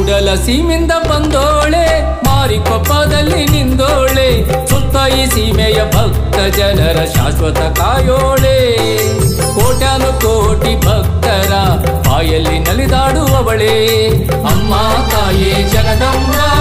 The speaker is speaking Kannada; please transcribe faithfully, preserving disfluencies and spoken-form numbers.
ಕೂಡಲ ಸೀಮೆಯಿಂದ ಬಂದೋಳೆ ಮಾರಿಕೊಪ್ಪದಲ್ಲಿ ನಿಂದೋಳೆ ಸುತ್ತ ಈ ಸೀಮೆಯ ಭಕ್ತ ಜನರ ಶಾಶ್ವತ ಕಾಯೋಳೆ ಕೋಟ್ಯಾನು ಕೋಟಿ ಭಕ್ತರ ಬಾಯಲ್ಲಿ ನಲಿದಾಡುವವಳೆ ಅಮ್ಮ ತಾಯೇ ಜಗದಂಬ